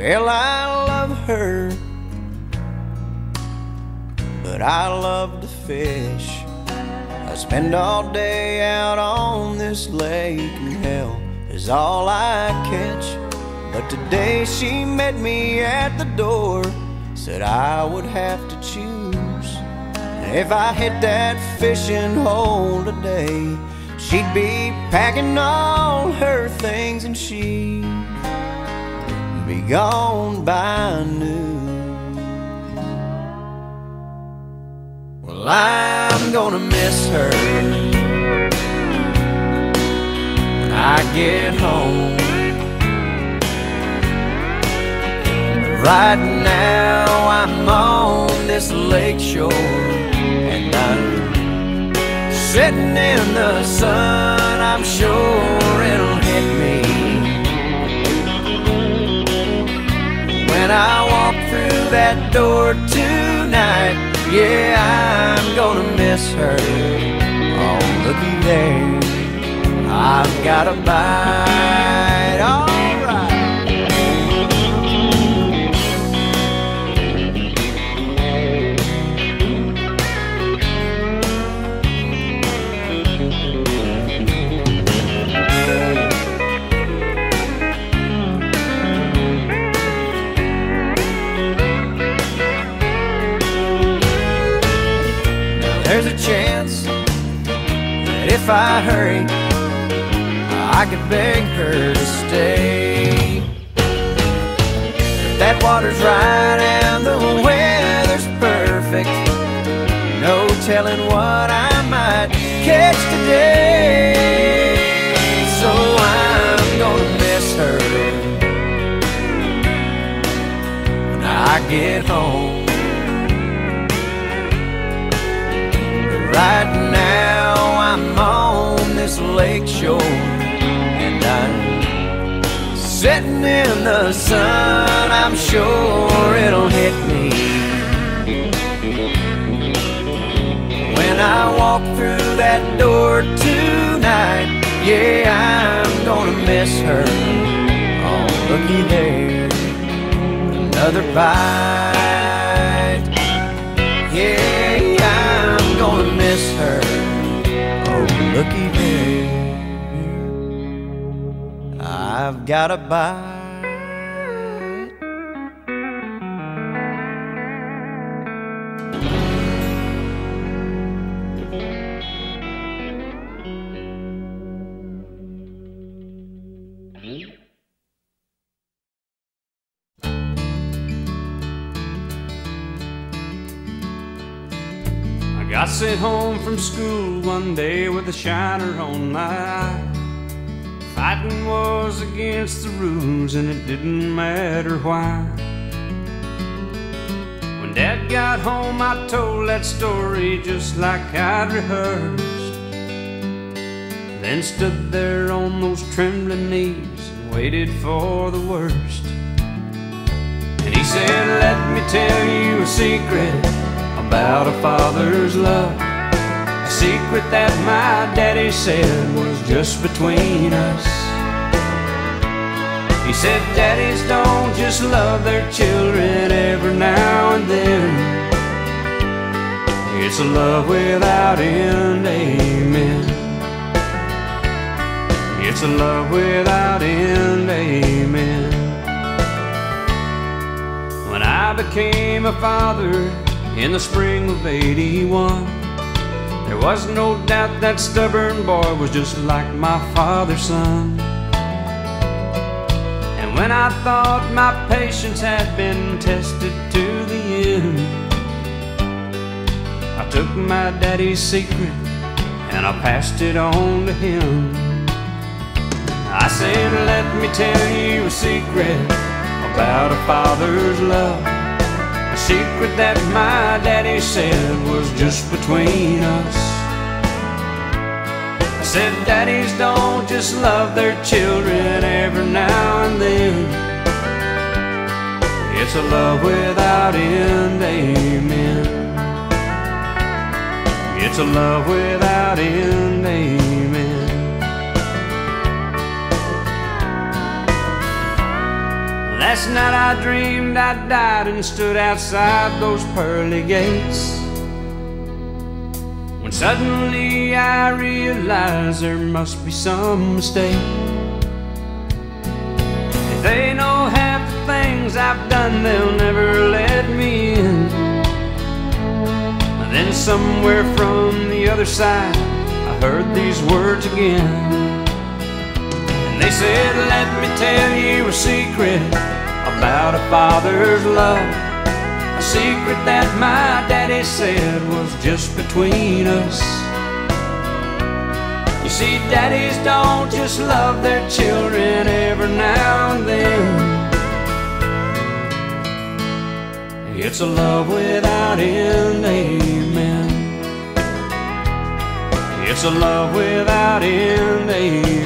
Well, I love her, but I love to fish. I spend all day out on this lake, and hell is all I catch. But today she met me at the door, said I would have to choose. And if I hit that fishing hole today, she'd be packing all her things and she'd be gone by noon. Well, I'm gonna miss her when I get home. Right now I'm on this lake shore, and I'm sitting in the sun. I'm sure it'll hit me when I walk through that door tonight. Yeah, I'm gonna miss her. Oh, looky there, I've got a bite. All right. There's a chance that if I hurry, I could beg her to stay. If that water's right and the weather's perfect, no telling what I might catch today. So I'm gonna miss her when I get home. Right now I'm on this lake shore, and I'm sitting in the sun. I'm sure it'll hit me when I walk through that door tonight. Yeah, I'm gonna miss her. Oh, looky there, another bite. Yeah, I'm gonna miss her. Oh, looky there, I've got a bite. I sent home from school one day with a shiner on my eye. Fighting was against the rules and it didn't matter why. When Dad got home I told that story just like I'd rehearsed, then stood there on those trembling knees and waited for the worst. And he said, let me tell you a secret about a father's love, a secret that my daddy said was just between us. He said daddies don't just love their children every now and then, it's a love without end, amen. It's a love without end, amen. When I became a father in the spring of '81, there was no doubt that stubborn boy was just like my father's son. And when I thought my patience had been tested to the end, I took my daddy's secret and I passed it on to him. I said, let me tell you a secret about a father's love, a secret that my daddy said was just between us. I said daddies don't just love their children every now and then, it's a love without end, amen. It's a love without end, amen. Last night I dreamed I died and stood outside those pearly gates, when suddenly I realized there must be some mistake. If they know half the things I've done, they'll never let me in. And then somewhere from the other side I heard these words again. And they said, let me tell you a secret about a father's love, a secret that my daddy said was just between us. You see, daddies don't just love their children every now and then. It's a love without end, amen. It's a love without end, amen.